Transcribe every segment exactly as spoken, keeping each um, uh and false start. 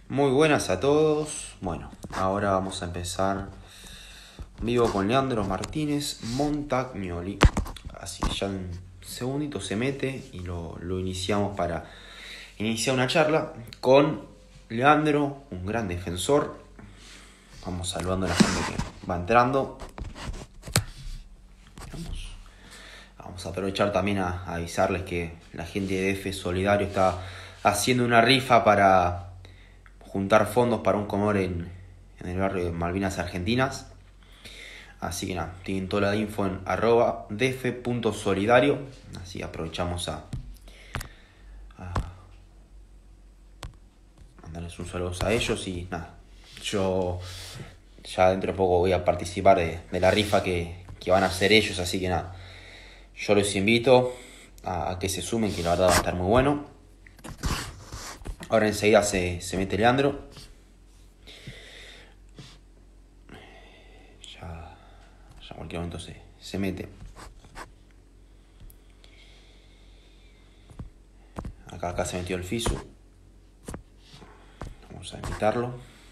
Muy buenas a todos. Bueno, ahora vamos a empezar vivo con Leandro Martínez Montagnoli. Así que ya un segundito se mete y lo, lo iniciamos para iniciar una charla con Leandro, un gran defensor. Vamos saludando a la gente que va entrando. Vamos, vamos a aprovechar también a, a avisarles que la gente de F Solidario está haciendo una rifa para juntar fondos para un comedor en, en el barrio de Malvinas Argentinas. Así que nada, tienen toda la info en arroba df.solidario. Así aprovechamos a, a mandarles un saludo a ellos y nada. Yo ya dentro de poco voy a participar de, de la rifa que, que van a hacer ellos, así que nada. Yo los invito a, a que se sumen, que la verdad va a estar muy bueno. Ahora enseguida se, se mete Leandro. Ya, ya en cualquier momento se, se mete. Acá, acá se metió el Fisu. Vamos a invitarlo.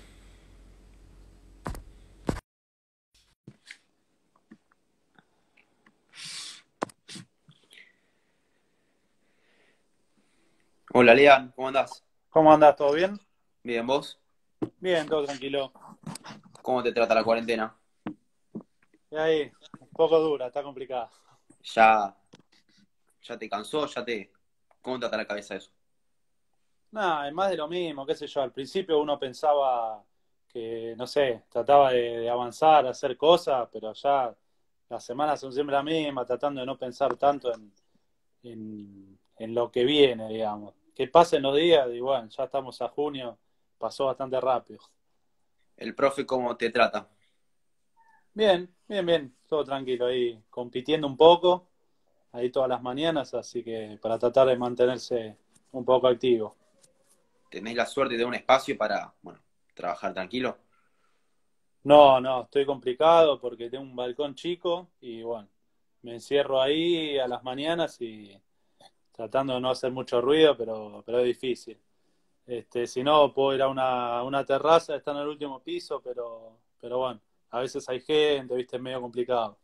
Hola, Lean, ¿cómo andás? ¿Cómo andás? ¿Todo bien? Bien, ¿vos? Bien, todo tranquilo. ¿Cómo te trata la cuarentena? Y ahí, un poco dura, está complicada. ¿Ya, ya te cansó? ¿Ya te... ¿Cómo te trata la cabeza eso? Nada, es más de lo mismo, qué sé yo. Al principio uno pensaba que, no sé, trataba de, de avanzar, hacer cosas, pero ya las semanas son siempre las mismas, tratando de no pensar tanto en, en, en lo que viene, digamos. Que pasen los días y bueno, ya estamos a junio, pasó bastante rápido. ¿El profe cómo te trata? Bien, bien, bien, todo tranquilo ahí, compitiendo un poco, ahí todas las mañanas, así que para tratar de mantenerse un poco activo. ¿Tenés la suerte de un espacio para, bueno, trabajar tranquilo? No, no, estoy complicado porque tengo un balcón chico y bueno, me encierro ahí a las mañanas y tratando de no hacer mucho ruido, pero, pero es difícil. Este, si no, puedo ir a una, a una terraza, está en el último piso, pero, pero bueno, a veces hay gente, viste, es medio complicado.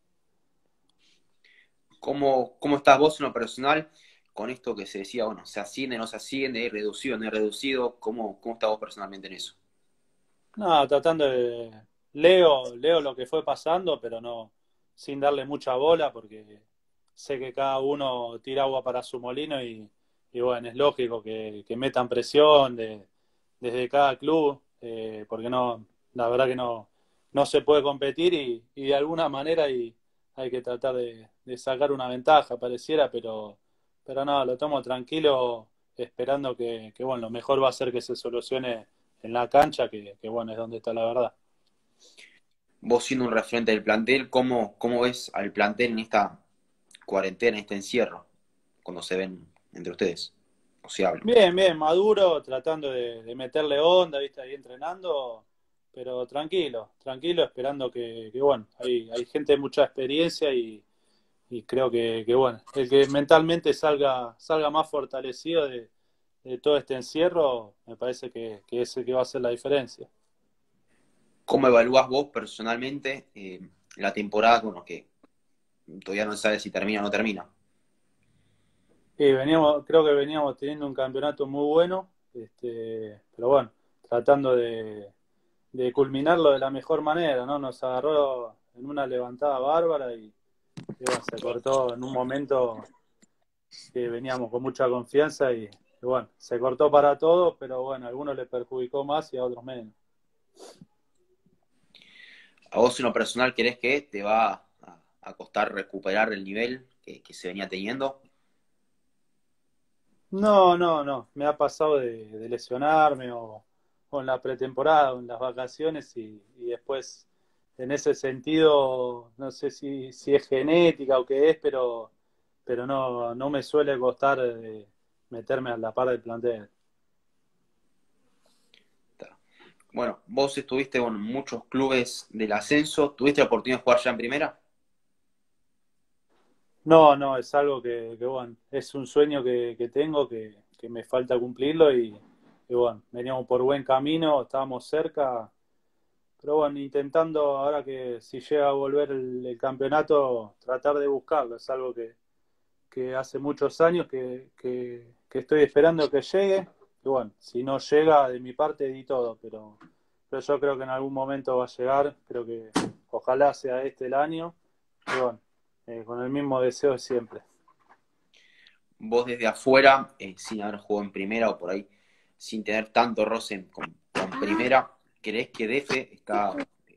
¿Cómo, cómo estás vos en lo personal con esto que se decía, bueno, se asciende, no se asciende, es reducido, no es reducido? ¿Cómo, cómo estás vos personalmente en eso? No, tratando de... Leo, leo lo que fue pasando, pero no, sin darle mucha bola, porque sé que cada uno tira agua para su molino y, y bueno, es lógico que, que metan presión de, desde cada club, eh, porque no, la verdad que no, no se puede competir y, y de alguna manera hay, hay que tratar de, de sacar una ventaja, pareciera, pero, pero no, lo tomo tranquilo, esperando que, que bueno, lo mejor va a ser que se solucione en la cancha, que, que bueno, es donde está la verdad. Vos siendo un referente del plantel, ¿cómo, cómo ves al plantel en esta cuarentena, en este encierro, cuando se ven entre ustedes? O se hablan. Bien, bien, maduro, tratando de, de meterle onda, viste, ahí entrenando, pero tranquilo, tranquilo, esperando que, que bueno, hay, hay gente de mucha experiencia y, y creo que, que, bueno, el que mentalmente salga, salga más fortalecido de, de todo este encierro, me parece que, que es el que va a hacer la diferencia. ¿Cómo evaluás vos personalmente eh, la temporada, bueno, que todavía no sabes si termina o no termina? Y veníamos, creo que veníamos teniendo un campeonato muy bueno, este, pero bueno, tratando de, de culminarlo de la mejor manera, ¿no? Nos agarró en una levantada bárbara y, y bueno, se cortó en un momento que veníamos con mucha confianza y, y bueno, se cortó para todos, pero bueno, a algunos le perjudicó más y a otros menos. ¿A vos en lo personal crees que te va a, a costar recuperar el nivel que, que se venía teniendo? No, no, no, me ha pasado de, de lesionarme o, o en la pretemporada o en las vacaciones y, y después en ese sentido, no sé si, si es genética o qué es, pero, pero no, no me suele costar eh, meterme a la par del plantel. Bueno, vos estuviste en muchos clubes del ascenso, ¿tuviste la oportunidad de jugar ya en primera? No, no, es algo que, que, bueno, es un sueño que, que tengo, que, que me falta cumplirlo y, y bueno, veníamos por buen camino, estábamos cerca, pero bueno, intentando ahora que si llega a volver el, el campeonato, tratar de buscarlo, es algo que, que hace muchos años que, que, que estoy esperando que llegue, y bueno, si no llega, de mi parte di todo, pero, pero yo creo que en algún momento va a llegar, creo que ojalá sea este el año, y bueno, eh, con el mismo deseo de siempre. Vos desde afuera, eh, sin haber jugado en primera o por ahí, sin tener tanto roce con, con primera, ¿creés que Defe está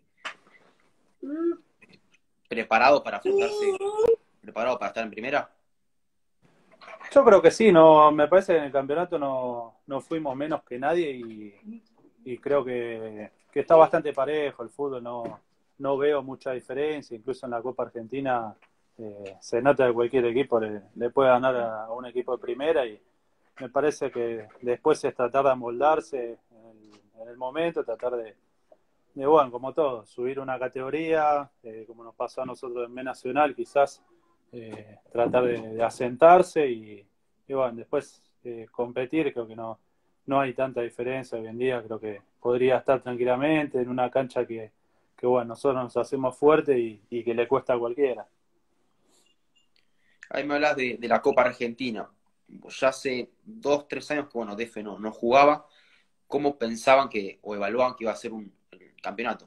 preparado para afrontarse, preparado para estar en primera? Yo creo que sí, no, me parece que en el campeonato no, no fuimos menos que nadie y, y creo que, que está bastante parejo el fútbol, no, no veo mucha diferencia, incluso en la Copa Argentina eh, se nota que cualquier equipo le, le puede ganar a, a un equipo de primera y me parece que después es tratar de amoldarse en el, en el momento, tratar de, de, bueno, como todo, subir una categoría, eh, como nos pasó a nosotros en B Nacional, quizás eh, tratar de, de asentarse y, y bueno, después eh, competir, creo que no, no hay tanta diferencia hoy en día, creo que podría estar tranquilamente en una cancha que, que bueno, nosotros nos hacemos fuerte y, y que le cuesta a cualquiera. Ahí me hablas de, de la Copa Argentina. Ya hace dos, tres años que, bueno, Defe no, no jugaba. ¿Cómo pensaban que, o evaluaban que iba a ser un el campeonato?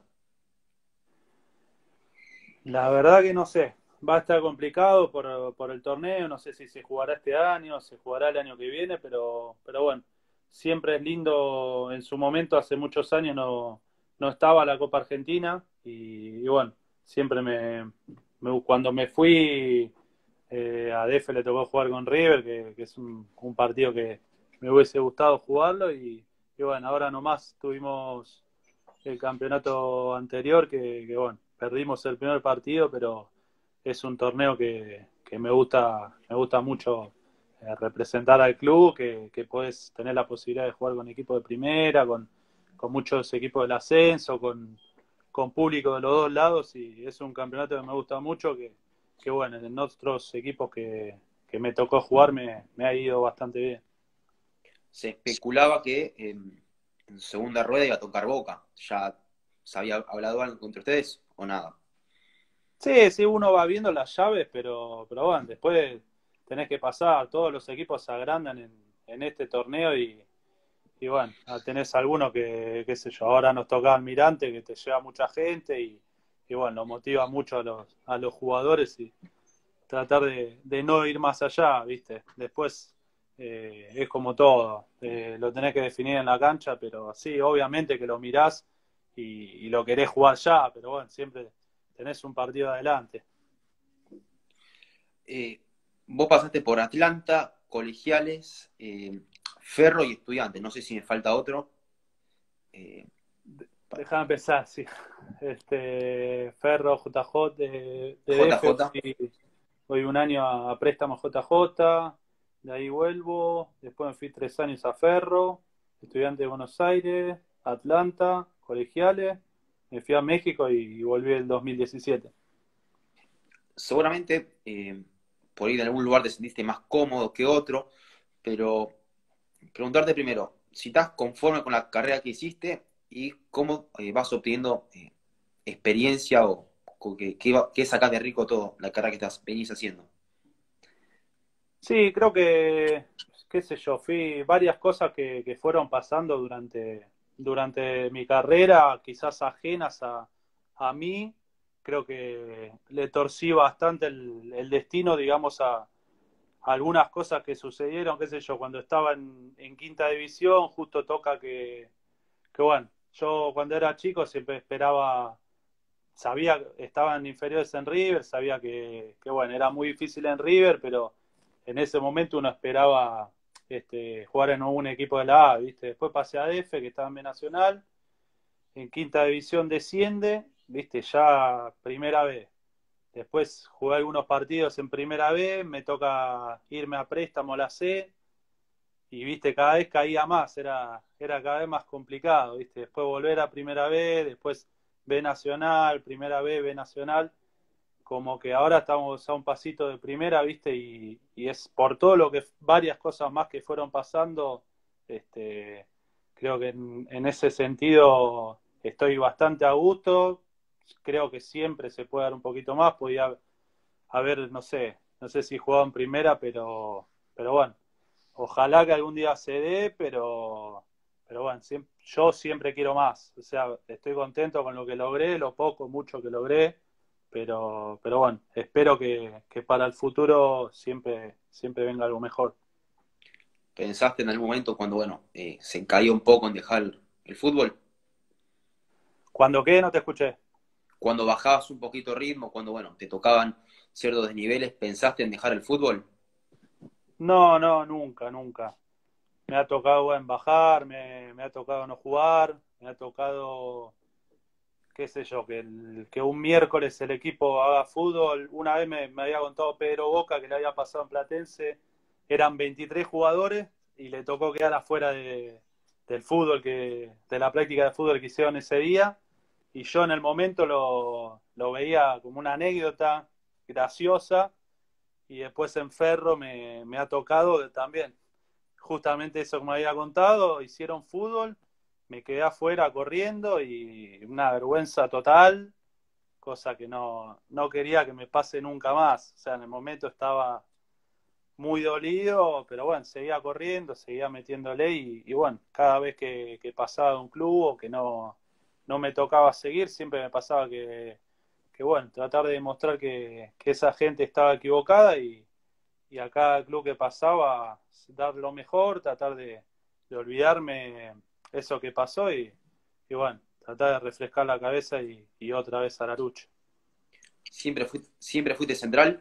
La verdad que no sé, va a estar complicado por, por el torneo, no sé si se jugará este año, se jugará el año que viene, pero, pero bueno, siempre es lindo, en su momento, hace muchos años no, no estaba la Copa Argentina y, y bueno, siempre me, me- cuando me fui eh, a D F le tocó jugar con River, que, que es un, un partido que me hubiese gustado jugarlo y, y bueno, ahora nomás tuvimos el campeonato anterior, que, que, bueno, perdimos el primer partido, pero es un torneo que, que me gusta, me gusta mucho eh, representar al club, que, que puedes tener la posibilidad de jugar con equipos de primera, con, con muchos equipos del ascenso, con, con público de los dos lados, y es un campeonato que me gusta mucho, que, que bueno, en otros equipos que, que me tocó jugar me, me ha ido bastante bien. Se especulaba que eh, en segunda rueda iba a tocar Boca. ¿Ya se había hablado algo entre ustedes o nada? Sí, sí, uno va viendo las llaves, pero, pero bueno, después tenés que pasar, todos los equipos se agrandan en, en este torneo y, y bueno, ah, tenés algunos que, qué sé yo, ahora nos toca Almirante, que te lleva mucha gente y, y bueno, lo motiva mucho a los, a los jugadores y tratar de, de no ir más allá, ¿viste? Después eh, es como todo, eh, lo tenés que definir en la cancha, pero sí, obviamente que lo mirás y, y lo querés jugar ya, pero bueno, siempre tenés un partido adelante. Eh, Vos pasaste por Atlanta, Colegiales, eh, Ferro y Estudiantes. No sé si me falta otro. Eh, Déjame pensar, sí. Este, Ferro, J J de, de D F, J J. voy, voy un año a, a préstamo J J, de ahí vuelvo, después me fui tres años a Ferro, estudiante de Buenos Aires, Atlanta, colegiales, me fui a México y, y volví el dos mil diecisiete. Seguramente eh, por ir en algún lugar te sentiste más cómodo que otro, pero preguntarte primero si estás conforme con la carrera que hiciste y cómo eh, vas obteniendo eh, experiencia o, o qué, qué, qué sacás de rico todo la carrera que estás, venís haciendo. Sí, creo que, qué sé yo, fui varias cosas que, que fueron pasando durante, durante mi carrera, quizás ajenas a, a mí. Creo que le torcí bastante el, el destino, digamos, a, a algunas cosas que sucedieron, qué sé yo, cuando estaba en, en quinta división, justo toca que, que, bueno, yo cuando era chico siempre esperaba, sabía, estaban inferiores en River, sabía que, que, bueno, era muy difícil en River, pero en ese momento uno esperaba este, jugar en un equipo de la A, ¿viste? Después pasé a D F, que estaba en B Nacional, en quinta división desciende, ¿viste? Ya primera B. Después jugué algunos partidos en primera B, me toca irme a préstamo a la C, y viste, cada vez caía más, era, era cada vez más complicado, viste, después volver a primera B, después B Nacional, primera B, B Nacional, como que ahora estamos a un pasito de primera, viste, y, y es por todo lo que, varias cosas más que fueron pasando, este, Creo que en, en ese sentido estoy bastante a gusto. Creo que siempre se puede dar un poquito más. Podía haber, no sé, no sé si jugaba en primera, pero, pero bueno, ojalá que algún día se dé, pero, pero bueno, siempre, yo siempre quiero más. O sea, estoy contento con lo que logré, lo poco, mucho que logré, pero, pero bueno, espero que, que para el futuro siempre, siempre venga algo mejor. ¿Pensaste en algún momento cuando, bueno, eh, se cayó un poco en dejar el fútbol? Cuando qué, no te escuché. Cuando bajabas un poquito el ritmo, cuando, bueno, te tocaban ciertos desniveles, ¿pensaste en dejar el fútbol? No, no, nunca, nunca. Me ha tocado, bueno, bajar, me, me ha tocado no jugar, me ha tocado, qué sé yo, que, el, que un miércoles el equipo haga fútbol. Una vez me, me había contado Pedro Boca que le había pasado en Platense, eran veintitrés jugadores y le tocó quedar afuera de, del fútbol, que, de la práctica de fútbol que hicieron ese día. Y yo en el momento lo, lo veía como una anécdota graciosa y después en Ferro me, me ha tocado también justamente eso que me había contado, hicieron fútbol, me quedé afuera corriendo y una vergüenza total, cosa que no, no quería que me pase nunca más. O sea, en el momento estaba muy dolido, pero bueno, seguía corriendo, seguía metiéndole y, y bueno, cada vez que, que pasaba un club o que no, no me tocaba seguir, siempre me pasaba que, que bueno, tratar de demostrar que, que esa gente estaba equivocada y, y a cada club que pasaba dar lo mejor, tratar de, de olvidarme eso que pasó y, y bueno, tratar de refrescar la cabeza y, y otra vez a la lucha. ¿Siempre fuiste, siempre fuiste central?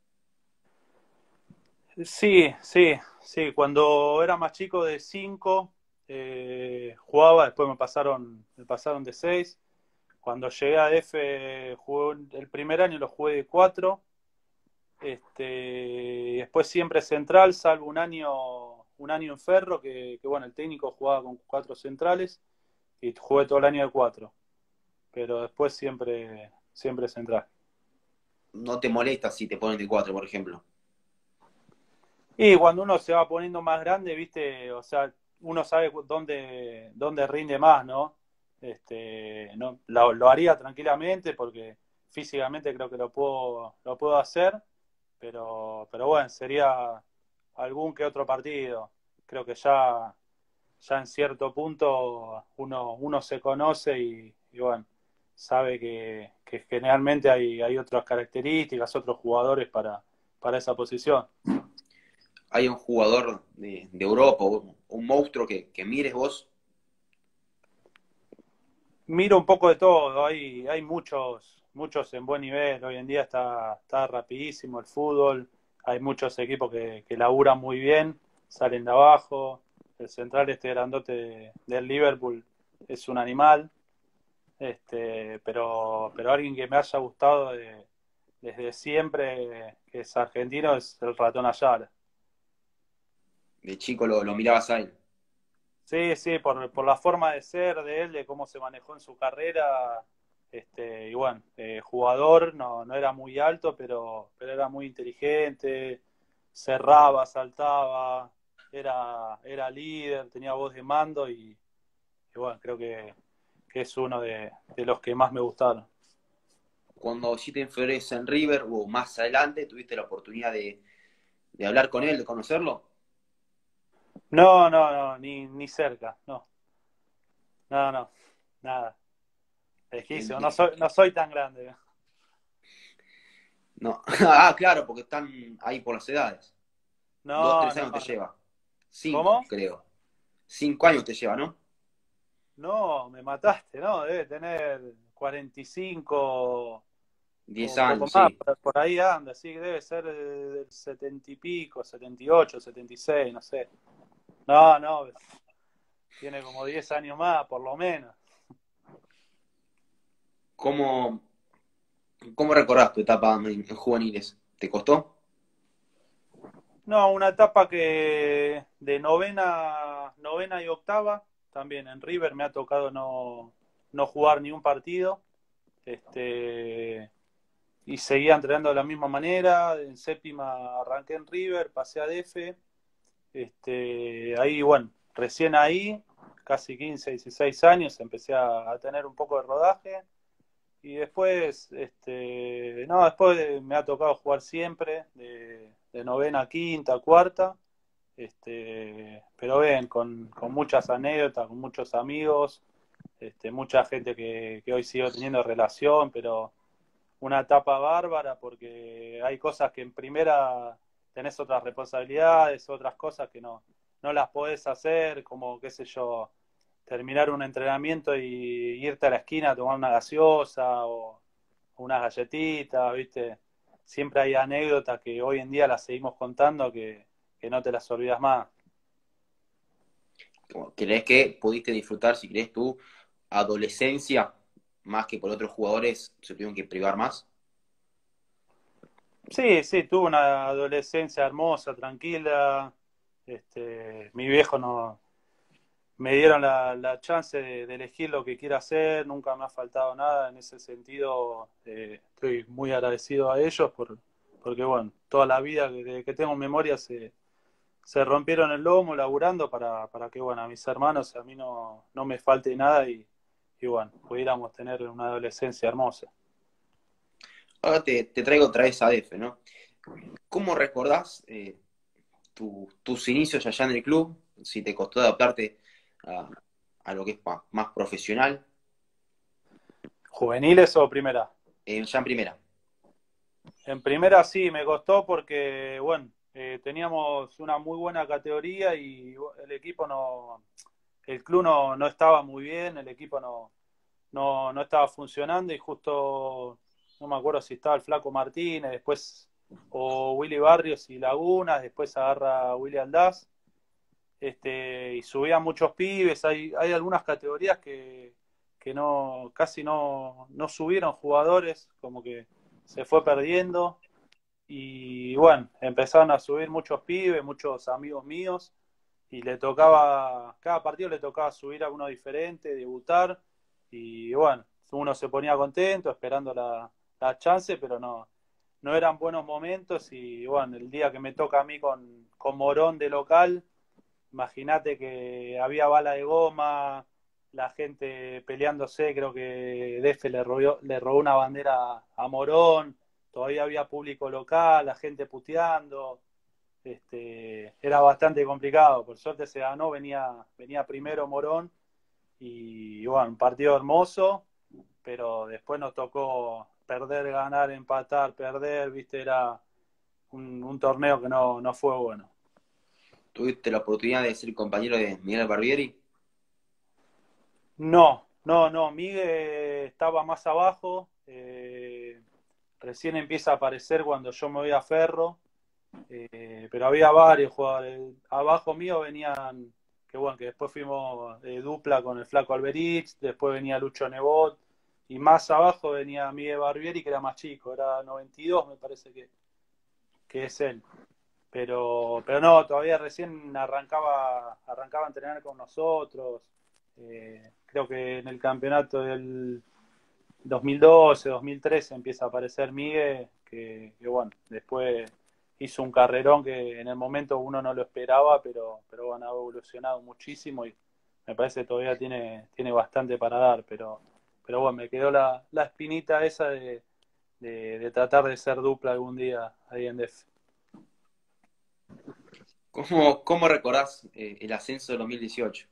Sí, sí, sí, cuando era más chico de cinco eh, jugaba, después me pasaron, me pasaron de seis. Cuando llegué a F jugué el primer año lo jugué de cuatro. Este, después siempre central, salvo un año, un año en Ferro, que, que bueno, el técnico jugaba con cuatro centrales y jugué todo el año de cuatro, pero después siempre, siempre central. ¿No te molesta si te ponen de cuatro, por ejemplo? Y cuando uno se va poniendo más grande, viste, o sea, uno sabe dónde, dónde rinde más, ¿no? Este, no, lo, lo haría tranquilamente porque físicamente creo que lo puedo, lo puedo hacer, pero, pero bueno, sería algún que otro partido. Creo que ya, ya en cierto punto uno, uno se conoce y, y bueno, sabe que, que generalmente hay, hay otras características, otros jugadores para, para esa posición. ¿Hay un jugador de, de Europa, un, un monstruo que, que mires vos? Miro un poco de todo, hay, hay muchos, muchos en buen nivel, hoy en día está, está rapidísimo el fútbol, hay muchos equipos que, que laburan muy bien, salen de abajo, el central este grandote de- del Liverpool es un animal, este, pero, pero alguien que me haya gustado de- desde siempre, que es argentino, es el Ratón Ayala. De chico lo, lo mirabas a él. Sí, sí, por, por la forma de ser de él, de cómo se manejó en su carrera, este, y bueno, eh, jugador no, no era muy alto, pero, pero era muy inteligente, cerraba, saltaba, era, era líder, tenía voz de mando y, y bueno, creo que, que es uno de, de los que más me gustaron. Cuando hiciste inferiores en River o más adelante, tuviste la oportunidad de, de hablar con él, de conocerlo. No, no, no, ni, ni cerca, no, no, no, nada, El lejísimo, no de- soy, no soy tan grande. No. Ah, claro, porque están ahí por las edades. Dos, No, tres no, años te no. lleva. ¿Cómo? Cinco, creo. Cinco años te lleva, ¿no? No, me mataste, ¿no? Debe tener cuarenta y cinco o Diez un poco años, más, sí. por, por ahí anda, sí, debe ser del setenta y pico, setenta y ocho, setenta y seis, no sé. No, no, tiene como diez años más, por lo menos. ¿Cómo, cómo recordás tu etapa en, en juveniles? ¿Te costó? No, una etapa que de novena, novena y octava, también en River me ha tocado no, no jugar ni un partido. Este, y seguía entrenando de la misma manera. En séptima arranqué en River, pasé a D F. Este, ahí, bueno, recién ahí casi quince, dieciséis años, empecé a, a tener un poco de rodaje. Y después, este, no, después me ha tocado jugar siempre, de, de novena a quinta, cuarta. Este, pero ven, con, con muchas anécdotas, con muchos amigos, este, mucha gente que, que hoy sigo teniendo relación, pero una etapa bárbara porque hay cosas que en primera tenés otras responsabilidades, otras cosas que no, no las podés hacer, como qué sé yo, terminar un entrenamiento y irte a la esquina a tomar una gaseosa o unas galletitas, ¿viste? Siempre hay anécdotas que hoy en día las seguimos contando que, que no te las olvidas más. ¿Crees que pudiste disfrutar, si crees tu adolescencia, más que por otros jugadores se tuvieron que privar más? Sí, sí, tuve una adolescencia hermosa, tranquila. Este, mi viejo no, me dieron la, la chance de, de elegir lo que quiera hacer, nunca me ha faltado nada en ese sentido. Eh, estoy muy agradecido a ellos por, porque, bueno, toda la vida desde que tengo memoria se, se rompieron el lomo laburando para, para que, bueno, a mis hermanos, a mí no, no me falte nada y, y, bueno, pudiéramos tener una adolescencia hermosa. Ahora te, te traigo otra vez a D F, ¿no? ¿Cómo recordás eh, tu, tus inicios allá en el club? Si te costó adaptarte a, a lo que es más, más profesional, ¿Juveniles o primera? eh, ya en primera. En primera sí, me costó porque, bueno, eh, teníamos una muy buena categoría y el equipo no, el club no, no estaba muy bien, el equipo no, no, no estaba funcionando y justo, no me acuerdo si estaba el Flaco Martínez, después, o Willy Barrios y Lagunas, después agarra Willy Aldaz, este, y subían muchos pibes, hay, hay algunas categorías que, que no, casi no, no subieron jugadores, como que se fue perdiendo. Y bueno, empezaron a subir muchos pibes, muchos amigos míos, y le tocaba, cada partido le tocaba subir a uno diferente, debutar, y bueno, uno se ponía contento esperando la, la chance, pero no, no eran buenos momentos, y bueno, el día que me toca a mí con, con Morón de local, imagínate que había bala de goma, la gente peleándose, creo que Defe le robó, le robó una bandera a Morón, todavía había público local, la gente puteando, este, era bastante complicado, por suerte se ganó, venía, venía primero Morón y bueno, un partido hermoso, pero después nos tocó perder, ganar, empatar, perder, viste, era un, un torneo que no, no fue bueno. ¿Tuviste la oportunidad de ser compañero de Miguel Barbieri? No, no, no, Miguel estaba más abajo, eh, recién empieza a aparecer cuando yo me voy a Ferro, eh, pero había varios jugadores. Abajo mío venían, que bueno, que después fuimos eh, dupla con el Flaco Alberich, después venía Lucho Nebot, y más abajo venía Miguel Barbieri, que era más chico, era noventa y dos me parece que, que es él. Pero, pero no, todavía recién arrancaba, arrancaba a entrenar con nosotros. Eh, creo que en el campeonato del dos mil doce, dos mil trece empieza a aparecer Miguel, que, que bueno, después hizo un carrerón que en el momento uno no lo esperaba, pero, pero bueno, ha evolucionado muchísimo y me parece que todavía tiene, tiene bastante para dar, pero, pero bueno, me quedó la, la espinita esa de, de, de tratar de ser dupla algún día ahí en Def. ¿Cómo, cómo recordás eh, el ascenso del dos mil dieciocho?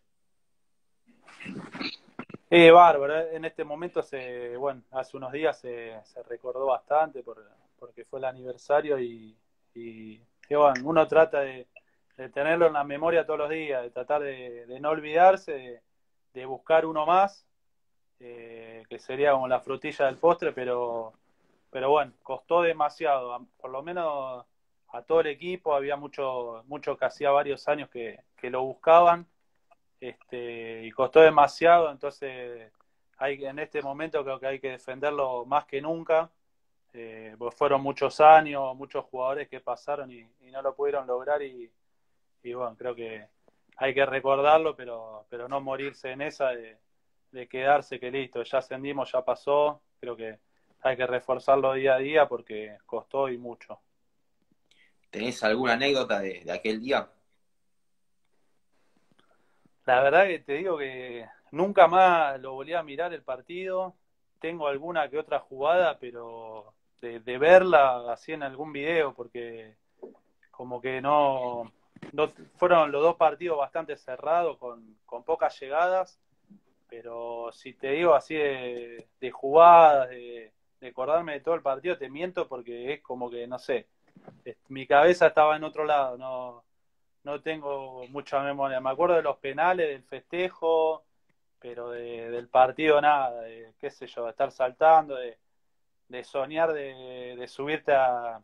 Eh, bárbaro, eh, en este momento se, bueno, hace unos días se, se recordó bastante por, porque fue el aniversario y, y, y bueno, uno trata de, de tenerlo en la memoria todos los días, de tratar de, de no olvidarse, de, de buscar uno más, eh, que sería como la frutilla del postre, pero, pero bueno, costó demasiado, a- por lo menos a todo el equipo, había mucho, mucho que hacía varios años que, que lo buscaban este, y costó demasiado, entonces hay, en este momento creo que hay que defenderlo más que nunca, eh, pues fueron muchos años, muchos jugadores que pasaron y, y no lo pudieron lograr y, y, bueno, creo que hay que recordarlo, pero, pero no morirse en esa de, de quedarse que listo, ya ascendimos, ya pasó, creo que hay que reforzarlo día a día porque costó y mucho. ¿Tenés alguna anécdota de, de aquel día? La verdad que te digo que nunca más lo volví a mirar el partido. Tengo alguna que otra jugada, pero de, de verla así en algún video, porque como que no, no- fueron los dos partidos bastante cerrados, con, con pocas llegadas, pero si te digo así de, de jugadas, de, de acordarme de todo el partido, te miento porque es como que, no sé, es- mi cabeza estaba en otro lado, no, no tengo mucha memoria. Me acuerdo de los penales, del festejo, pero de- del partido nada, de, qué sé yo, de estar saltando, de, de soñar de, de subirte a,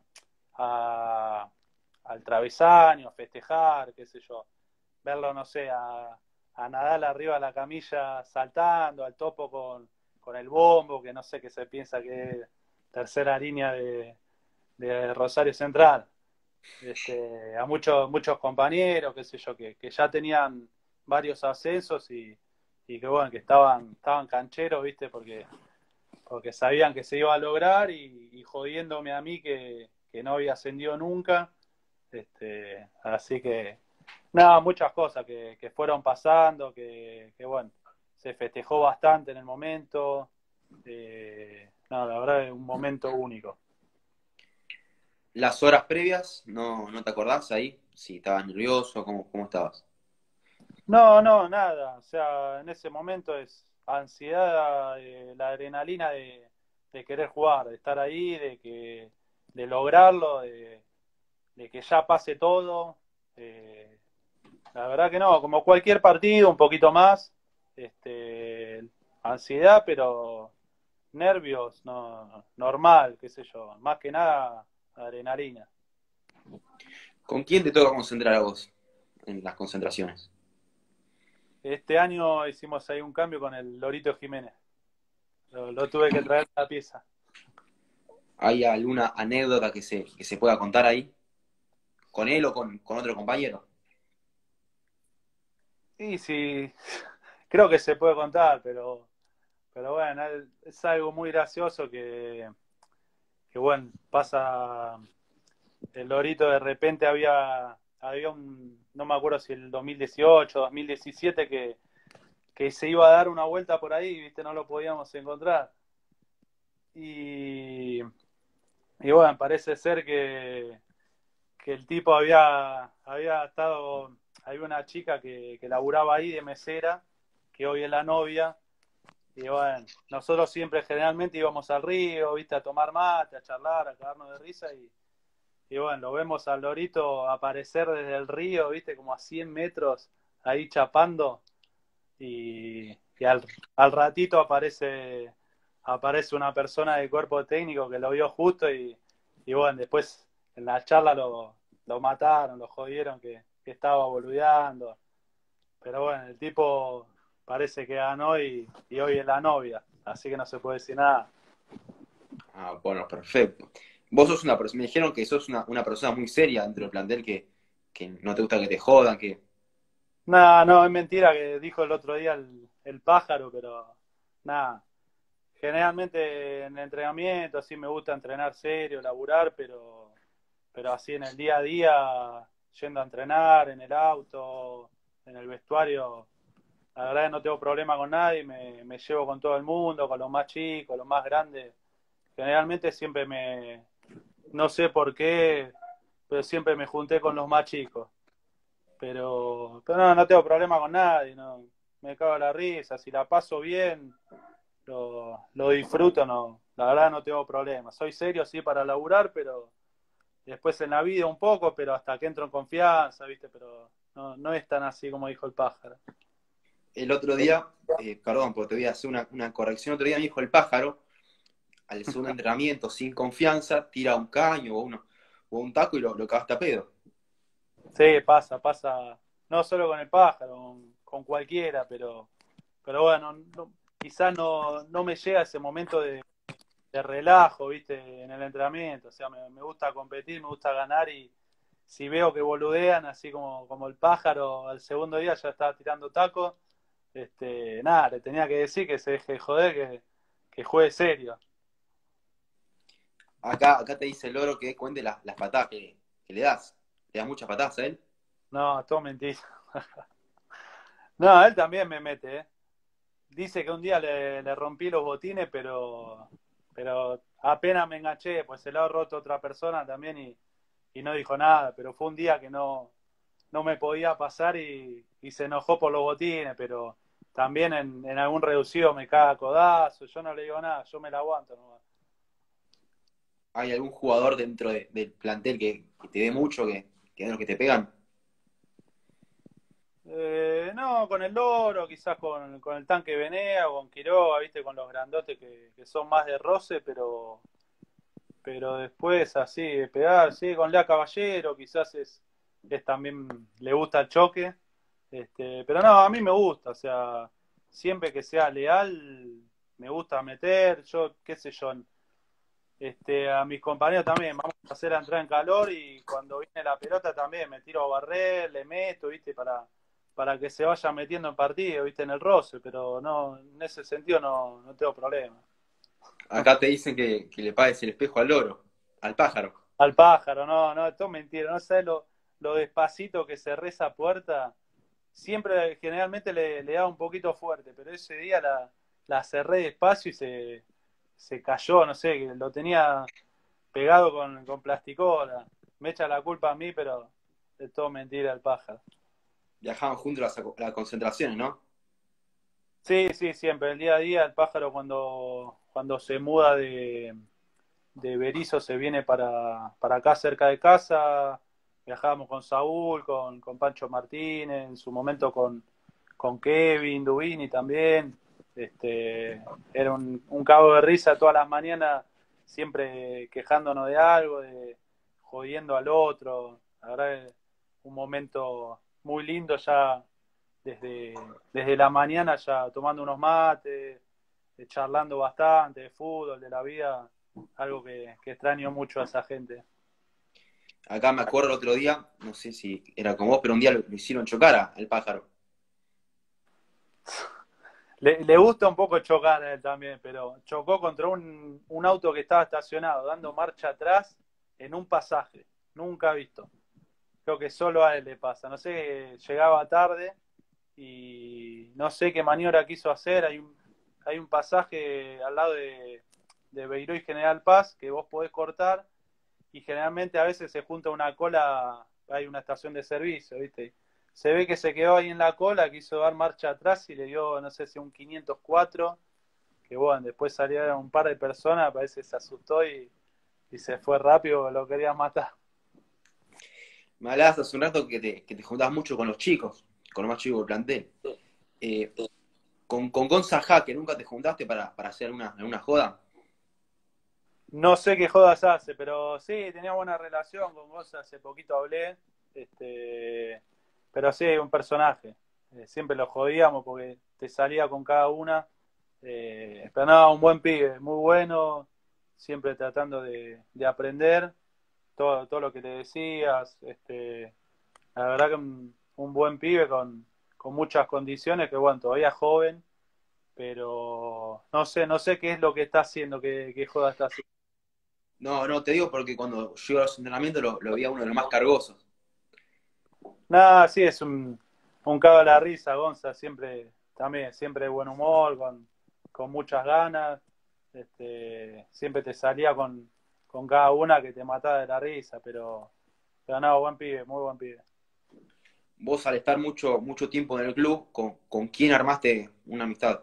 a- al travesaño, festejar, qué sé yo, verlo, no sé, a, a Nadal arriba de la camilla saltando, al Topo con, con el bombo, que no sé qué se piensa que es tercera línea de, de Rosario Central. Este, a muchos, muchos compañeros, qué sé yo, que, que ya tenían varios ascensos y, y que bueno, que estaban, estaban cancheros, viste, porque porque sabían que se iba a lograr y, y jodiéndome a mí que, que no había ascendido nunca. Este, así que, nada, muchas cosas que, que fueron pasando, que, que, bueno, se festejó bastante en el momento. Eh, no, la verdad es un momento único. Las horas previas, ¿no, no te acordás ahí? Si estabas nervioso, ¿cómo, cómo estabas? No, no, nada. O sea, en ese momento es ansiedad, eh, la adrenalina de, de querer jugar, de estar ahí, de que, de lograrlo, de, de que ya pase todo. Eh, la verdad que no, como cualquier partido, un poquito más, este, ansiedad, pero nervios, no, normal, qué sé yo, más que nada adrenalina. ¿Con quién te toca concentrar a vos en las concentraciones? Este año hicimos ahí un cambio con el Lorito Jiménez, lo, lo tuve que traer a la pieza. ¿Hay alguna anécdota que se, que se pueda contar ahí? ¿Con él o con, con otro compañero? Y sí, creo que se puede contar, pero, pero bueno, es algo muy gracioso que, que bueno, pasa. El Lorito de repente había, había un, no me acuerdo si el dos mil dieciocho, dos mil diecisiete, que, que se iba a dar una vuelta por ahí, viste, no lo podíamos encontrar. Y, y bueno, parece ser que, que el tipo había, había estado, había una chica que, que laburaba ahí de mesera, que hoy es la novia, y bueno, nosotros siempre generalmente íbamos al río, viste, a tomar mate, a charlar, a cagarnos de risa, y Y bueno, lo vemos al lorito aparecer desde el río, viste, como a cien metros ahí chapando. Y, y al, al ratito aparece, aparece una persona de cuerpo técnico que lo vio justo y, y bueno, después en la charla lo, lo mataron, lo jodieron que, que estaba boludeando. Pero bueno, el tipo parece que ganó y, y hoy es la novia, así que no se puede decir nada. Ah, bueno, perfecto. Vos sos una persona, me dijeron que sos una, una persona muy seria dentro del plantel, que, que no te gusta que te jodan, que... No, no, es mentira que dijo el otro día el, el pájaro, pero nada. Generalmente en el entrenamiento, así me gusta entrenar serio, laburar, pero, pero así en el día a día, yendo a entrenar, en el auto, en el vestuario, la verdad que no tengo problema con nadie, me, me llevo con todo el mundo, con los más chicos, los más grandes. Generalmente siempre me, no sé por qué, pero siempre me junté con los más chicos. Pero, pero no, no tengo problema con nadie, no, me cago en la risa, si la paso bien, lo, lo disfruto, no, la verdad no tengo problema. Soy serio, sí, para laburar, pero después en la vida un poco, pero hasta que entro en confianza, ¿viste? Pero no, no es tan así como dijo el pájaro. El otro día, eh, perdón, porque te voy a hacer una, una corrección, el otro día me dijo el pájaro, al segundo entrenamiento, sin confianza, tira un caño o, uno, o un taco y lo, lo cagaste a pedo. Sí, pasa, pasa, no solo con el pájaro, con, con cualquiera, pero, pero bueno, no, quizás no, no me llega ese momento de, de relajo, ¿viste? En el entrenamiento, o sea, me, me gusta competir, me gusta ganar y si veo que boludean, así como, como el pájaro, al segundo día ya estaba tirando tacos, este, nada, le tenía que decir que se deje de joder, que, que juegue serio. Acá, acá te dice el loro que cuente las, las patadas que, que le das. Le das muchas patadas a él. No, todo mentira. No, él también me mete, ¿eh? Dice que un día le, le rompí los botines, pero, pero apenas me enganché, pues se lo ha roto otra persona también y, y no dijo nada, pero fue un día que no, no me podía pasar y, y se enojó por los botines, pero también en, en algún reducido me caga a codazo, yo no le digo nada, yo me la aguanto nomás. ¿Hay algún jugador dentro de- del plantel que, que te dé mucho, que, que es de los que te pegan? Eh, no, con el Loro, quizás con, con el Tanque Venea o con Quiroga, viste, con los grandotes que, que son más de roce, pero, pero después así, de pegar, sí, con Lea Caballero, quizás es, es también, le gusta el choque, este, pero no, a mí me gusta, o sea, siempre que sea leal, me gusta meter, yo, qué sé yo, este, a mis compañeros también, vamos a hacer la entrada en calor y cuando viene la pelota también me tiro a barrer, le meto, viste, para, para que se vaya metiendo en partido, viste, en el roce, pero no, en ese sentido no, no tengo problema. Acá te dicen que, que le pagues el espejo al loro, al pájaro. Al pájaro, no, no, esto es mentira, no sabes lo, lo despacito que cerré esa puerta, siempre generalmente le, le daba un poquito fuerte, pero ese día la, la cerré despacio y se, se cayó, no sé, que lo tenía pegado con, con plasticola. Me echa la culpa a mí, pero es todo mentira el pájaro. Viajaban juntos a las, a las concentraciones, ¿no? Sí, sí, siempre. El día a día el pájaro cuando, cuando se muda de, de Berizo se viene para, para acá cerca de casa. Viajábamos con Saúl, con, con Pancho Martínez, en su momento con, con Kevin Dubini también. Este, era un, un cabo de risa todas las mañanas, siempre quejándonos de algo, de jodiendo al otro. La verdad es un momento muy lindo ya desde, desde la mañana ya tomando unos mates, eh, charlando bastante de fútbol, de la vida, algo que, que extraño mucho a esa gente. Acá me acuerdo el otro día, no sé si era con vos, pero un día lo, lo hicieron chocar a- al pájaro. Le, le gusta un poco chocar a él también, pero chocó contra un, un auto que estaba estacionado, dando marcha atrás en un pasaje. Nunca visto. Creo que solo a él le pasa. No sé, llegaba tarde y no sé qué maniobra quiso hacer. Hay un, hay un pasaje al lado de, de Beiró y General Paz que vos podés cortar y generalmente a veces se junta una cola, hay una estación de servicio, ¿viste? Se ve que se quedó ahí en la cola, quiso dar marcha atrás y le dio, no sé si un quinientos cuatro, que bueno, después salieron un par de personas, parece que se asustó y, y se fue rápido, lo querían matar. Me hablabas hace un rato que te, que te juntás mucho con los chicos, con los más chicos del plantel. Eh, con, con Gonza Jaque, ¿nunca te juntaste para, para hacer una, una joda? No sé qué jodas hace, pero sí, tenía buena relación con vos, hace poquito hablé, este, pero sí, un personaje. Eh, siempre lo jodíamos porque te salía con cada una. Eh, pero no, un buen pibe, muy bueno, siempre tratando de, de aprender todo, todo lo que te decías. Este, la verdad que un, un buen pibe con, con muchas condiciones, que bueno, todavía es joven, pero no sé, no sé qué es lo que está haciendo, qué, qué joda está haciendo. No, no, te digo porque cuando yo a los entrenamientos lo, lo veía uno de los más cargosos. Nada, sí, es un, un cago de la risa, Gonza, siempre, también, siempre de buen humor, con, con muchas ganas, este, siempre te salía con, con cada una que te mataba de la risa, pero, pero no, buen pibe, muy buen pibe. Vos al estar mucho, mucho tiempo en el club, ¿con, con quién armaste una amistad?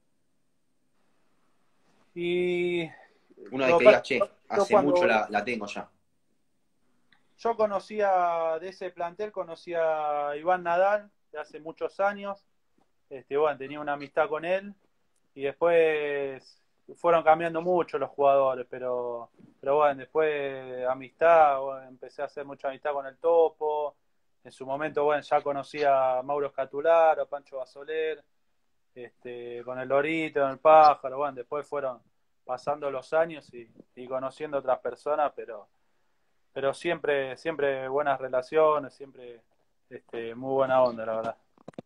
Y Una de lo que que pasa digas, es que che, yo hace mucho cuando la, la tengo ya. yo conocía de ese plantel, conocía a Iván Nadal de hace muchos años, este, bueno, tenía una amistad con él y después fueron cambiando mucho los jugadores, pero, pero bueno, después amistad, bueno, empecé a hacer mucha amistad con el Topo, en su momento, bueno, ya conocía a Mauro Escatularo, a Pancho Basoler, este, con el Lorito, con el Pájaro, bueno, después fueron pasando los años y, y conociendo otras personas, pero, pero siempre, siempre buenas relaciones, siempre este, muy buena onda, la verdad.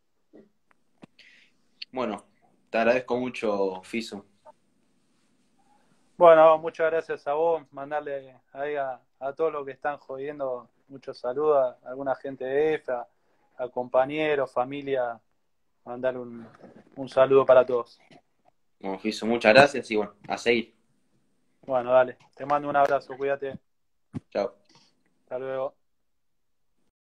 Bueno, te agradezco mucho, Fiso. Bueno, muchas gracias a vos. Mandarle ahí a, a todos los que están jodiendo muchos saludos, a alguna gente de E F A, a compañeros, familia mandar un, un saludo para todos. Bueno, Fiso, muchas gracias y bueno, a seguir. Bueno, dale, te mando un abrazo, cuídate. Chao. Hasta luego.